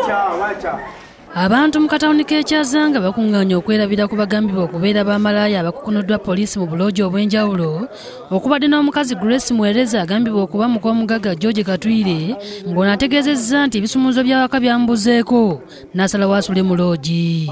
Abantu mu katawuni k'Ekyazanga bakunganya okwerabira ku bagambibwa okubeera b'amalaaya abakukunuddwa poliisi mu buloogi obw'enjawulo okubadde n'omukazi Grace Mwereza agambibwa okuba mukomugaga George Katwire ng'onaategeezezza nti ebisumuluzo by'awaka byambuzeeko n'asalawo asule mu loogi.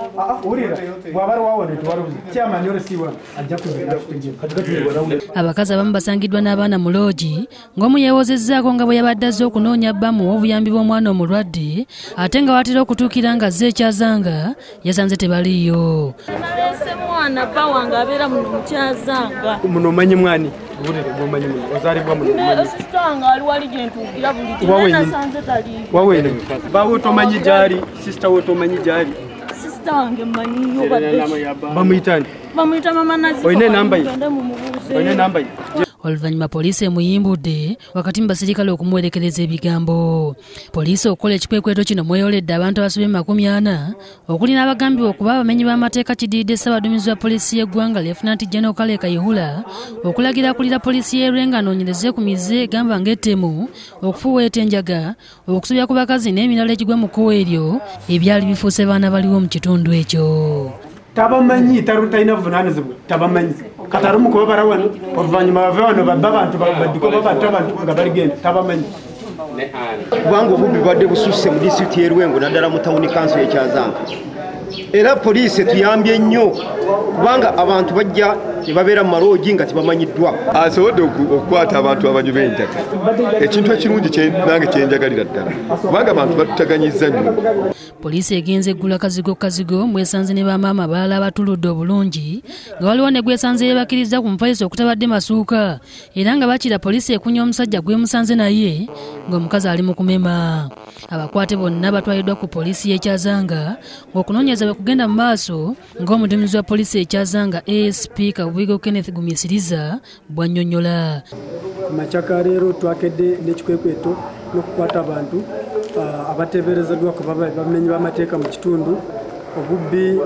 Abakazi abamu basangiddwa n'abaana mu loogi ng'omu yeewozezzaako nga bwe yabadde azze okunoonya bbamu obuyambi bw'omwana omulwadde ate nga watera okutuukira nga azze Ekyazanga yasanze tebaliyo. Mwana bba wange abeera muno mu Kyazanga. Muno omanyi mwani? Omanyi muno ozaalibwa muno omanyi? Sisita wange ali wali gye ntuukira buli kimu nasanze taliyo. Waweene baawe otomanyi gy'ali, sisita we otomanyi gy'ali? Sisita wange mmanyiyo badde. Bamuyita nti? Bamuyita Mama Nazifa. Oyina enamba ye? Oyina enamba ye? Oluvannyuma poliisi emuyimbudde wakati mu basirikale okumuwerekereza ebigambo. Poliisi okukola ekikwekweto kino mweyoledde abantu abasobe 40 okuli n'abagambibwa okuba abamenyi b'amateeka kidiridde Ssaabaduumizi wa poliisi y'eggwanga Lieutenant General Kale Kayihura okulagira akulira poliisi y'e Lwenga anoonyereze ku mize egamba ng'ettemu, okufuuwa etenjaga, okusobya ku bakazi n'emirala egigwa mu kkubo eryo ebyali bifuuse baana baliwo mu kitundu ekyo. Tabamanyi talina buvunaanyizibwa tabamanyi katari mu kubabara wano oluvannyuma bave wano babba abantu baddiko babatta abantu nga baligenda tabamanyi kubanga obubbi bwadde bususse mu disitulikiti y'e Lwengo naddala mu tawuni kanso y'Ekyazanga era poliisi tuyambye nnyo kubanga abantu bajja ne babeera mu maloogi nga tebamanyiddwa. Asobodde okukwata abantu abanywi b'enjaga ekintu ekirungi nange kyenjagalira ddala kubanga abantu batutaganyizza nnyo. Poliisi egenze eggula kazigo mwesanze ne bamaama abalala abatuludde obulungi nga waliwo ne gwesanze yeebakiriza ku mufaliso okutabadde masuuka era nga bakira poliisi ekunya omusajja gwemusanze naye ng'omukazi ali mu kumema. Abakwate bonna batwaliddwa ku poliisi y'Ekyazanga ng'okunoonyereza bwe kugenda mu maaso ng'omuduumizi wa poliisi y'Ekyazanga ASP Kabubigo Kenneth Gumisiriza bw'annyonnyola. Makyaka leero twakedde n'ekikwekweto n'okukwata abantu abateeberezebwa kuba bamenyi b'amateeka mu kitundu obubbi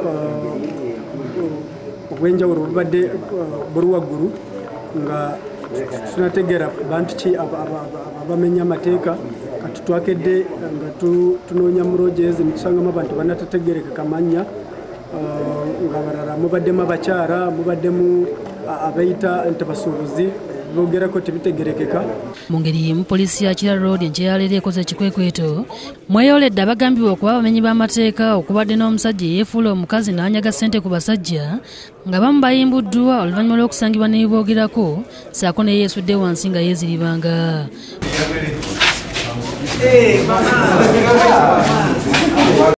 obw'enjawulo obubadde buli waggulu nga tunategeera bantu ki abamenya amateeka kati twakedde nga tunoonya mu loogi ezo ne tusangamu abantu banatategeerekeka mannya nga balala mubaddemu abakyala mubaddemu abayita nti basuubuzi bogerako tebitegerekeka. Mu ngeri y'emu poliisi ya Kira Road enkyeyaleero ekoze ekikwekweto mweyoledde abagambibwa okuba abamenyi b'amateeka okubadde n'omusajja eyeefuula omukazi n'anyaga ssente ku basajja nga bamu bayimbuddwa oluvannyuma lw'okusangibwa n'ebiboogerako ssaako ne yeesudde wansi nga yeeziribanga.